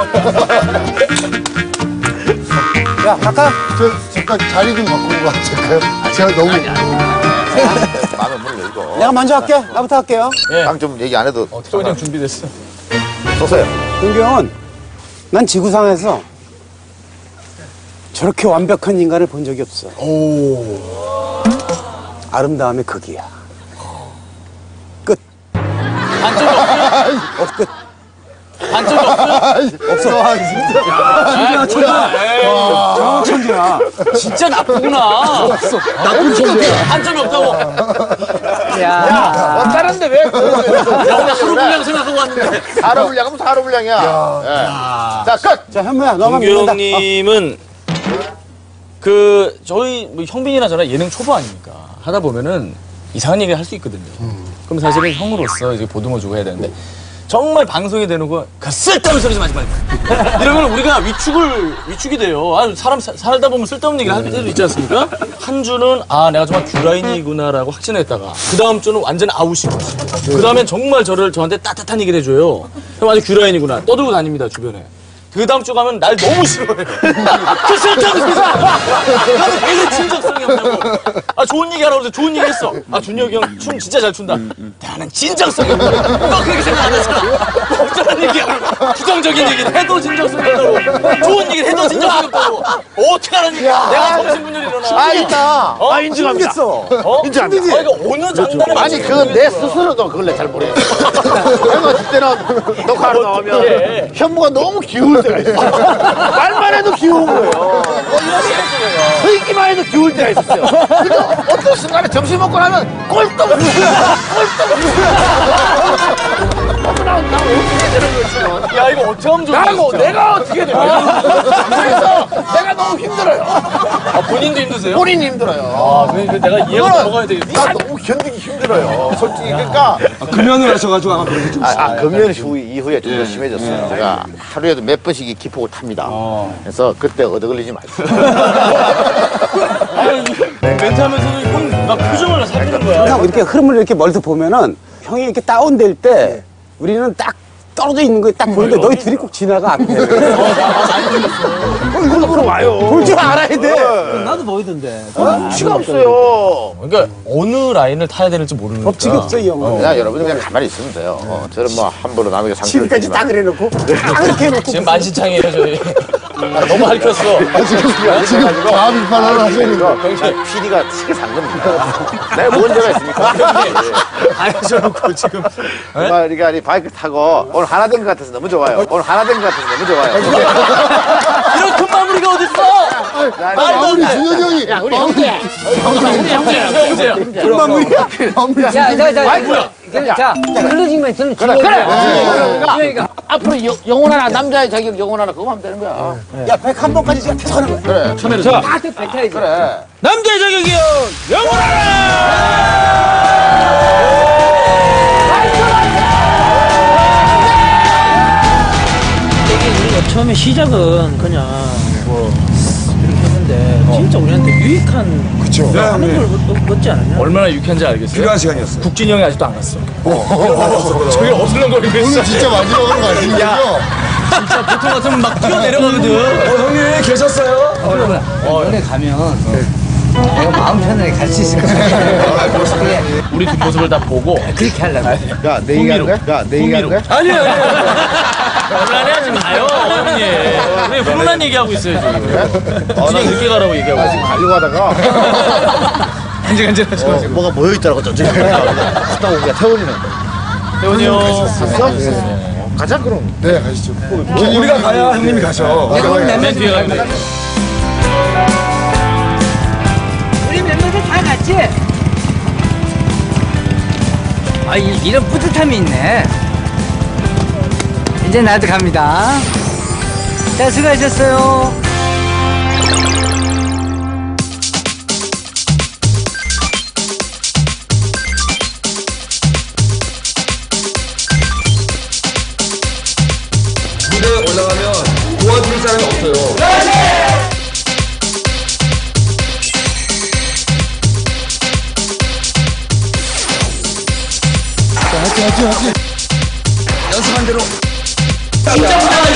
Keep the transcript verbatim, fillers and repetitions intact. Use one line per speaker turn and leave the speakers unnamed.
야, 갈까?
저, 잠깐 자리 좀 바꾸는 거 같을까요? 제가 너무.
마음에 문을 열고.
내가 먼저 할게. 나부터 할게요.
예. 좀 얘기 안 해도.
어, 태훈이 형 준비됐어.
쏘세요.
은규 형은 난 지구상에서 저렇게 완벽한 인간을 본 적이 없어. 오. 아름다움의 극이야. 끝.
단점이 없어요?
어, 끝.
단점이 없어요?
없어. 아, 진짜. 천재야, 천재야. 저 천재야.
진짜 나쁘구나.
없어. 나쁜 천재야.
단점이 없다고.
야.
다른데 왜?
야, 오늘 하루 분량 생각하고 왔는데.
하루 분량하면 하루 분량이야. 예. 자, 끝!
자, 현무야, 너만
동규
믿는다.
형님은 그 저희 뭐 형빈이나 저나 예능 초보 아닙니까? 하다 보면은 이상한 얘기를 할 수 있거든요. 그럼 사실은 형으로서 이제 보듬어주고 해야 되는데 정말 방송에 대놓고 그 쓸데없는 소리 좀 하지 말고 이러면 우리가 위축을 위축이 돼요. 아, 사람 사, 살다 보면 쓸데없는 얘기를 할 때도 있지 않습니까? 한 주는 아 내가 정말 큐라인이구나라고 확신했다가 그 다음 주는 완전 아웃이고 그 다음엔 정말 저를 저한테 따뜻한 얘기를 해줘요. 그럼 아주 큐라인이구나 떠들고 다닙니다 주변에. 그 다음 주 가면 날 너무 싫어해요. 그 쓸데없는 소리. 나는 되게 진정성이 없다고. 아 좋은 얘기 하라고 해서 좋은 얘기 했어. 아 준혁이 형 춤 진짜 잘 춘다. 나는 진정성이 없다고. 너 그렇게 생각 안 하잖아. 어쩌란 얘기야. 부정적인 얘기를 해도 진정성이 없다고. 좋은 얘기를 해도 진정성이 없다고. 어떻게 하는 얘기야. 내가 정신분열이 일어나.
아, 있다.
어?
아, 인정합니다.
어?
인정합니다.
아, 이거 어느 장단에
아니, 그 내 스스로도 그걸 잘 모르겠어. 내가 그때는 녹화하러 나오면
예.
현무가 너무 기울 때가 있어. 말만 해도 기운 거예요. 뭐 이런 게 서 있기만 해도 기울 때가 있었어요. 그래서 어떤 순간에 점심 먹고 나면 꼴떡 꼴떡 나, 나 어떻게 되는 거지?
야 이거 어떻게 하면 좋지?
나고 내가 어떻게 되는 거야? 그래서 내가 너무 힘들어요.
아, 본인도 힘드세요?
본인이 힘들어요.
아, 그러니까 내가 이해가 넘어가야 되겠다.
나 너무 견디기 힘들어요. 솔직히 그러니까
아, 금연을 하셔가지고 아마 그렇게 좀.
아, 아 금연 후 이후에 좀 더 심해졌어요. 제가 하루에도 몇 번씩 이 기폭을 탑니다. 그래서 그때 얻어걸리지 마세요.
멘트하면서도 형나 표정을 살피는 거야.
그냥 이렇게 흐름을 이렇게 멀리서 보면은 형이 이렇게 다운될 때 우리는 딱 떨어져 있는 거 딱 보는데 너희 둘이 꼭 지나가 앞에.
일부러 와요.
볼 줄 알아야 돼.
나도 보이던데.
치가 없어요.
그러니까 어느 라인을 타야 되는지 모르는
법칙이 없어 이 형은.
그냥 여러분들 그냥 가만히 있으면 돼요. 어, 저는 뭐 함부로 남에게 상처를
지금까지
주지
다
마.
그래놓고 딱 이렇게 해놓고.
지금 만신창이에요 저희. 아, 너무 핥혔어.
지금 다음 비판을 하시니까.
피디가 치게 산 겁니다. 내가 뭔 죄가 있습니까?
안 하셔놓고 지금.
정말 우리가 이 바이크 타고 오늘 하나 된 것 같아서 너무 좋아요. 오늘 하나 된 것 같아서 너무 좋아요.
이런 큰 마무리가 어딨어?
마무리 준혁이 형이.
야, 우리 형제.
형제야.
큰 마무리야. 마무리.
자, 자, 자.
바이크야.
자, 클로징만 들은
그래, 그래.
그러니까
앞으로 여, 영원하나 남자의 자격 영원하나 그거 하면 되는 거야.
야, 백 한 번까지 지금 계속 하는 거야.
그래.
다들 뱉어야지.
그래.
남자의 자격이요. 영원하라.
이게 우리가 처음에 시작은 그냥 뭐 이렇게 했는데 진짜 우리한테 유익한
그쵸.
하는 걸 얻지 않았냐?
얼마나 유쾌한지 알겠어요?
필요한 시간이었어요.
국진이 형이 아직도 안 왔어. 저기 어슬렁거리고 있어.
오늘 진짜 마지막으로 가시는 거죠?
진짜 보통 같으면 막 뛰어 내려가거든.
형님 계셨어요?
원래 가면 내가 마음 편하게 갈 수 있을 것 같아.
우리 뒷모습을 다 보고
그렇게 하려고.
야, 내 얘기하는 거야? 야, 내 얘기하는 거야?
아니에요, 아니에요. 불안해하지 마요, 어머니. 왜 불안한 얘기하고 있어요, 지금. 그냥 늦게 가라고 얘기하고.
나 지금 가려고 하다가
간질간질하죠,
어, 뭐가 모여있더라고, 저쪽에. 수다 오기가 태원이는.
태훈이 형.
갔어? 가자, 그럼.
네, 가시죠. 우리가 가야 형님이 가셔.
맨 뒤에 가면 돼.
우리 멤버들 다 같이. 아, 이, 이런 뿌듯함이 있네. 이제 나도 갑니다. 자, 수고하셨어요.
무대에 올라가면 도와줄 사람이 없어요.
하지, 하지, 하지.
연습한 대로
진짜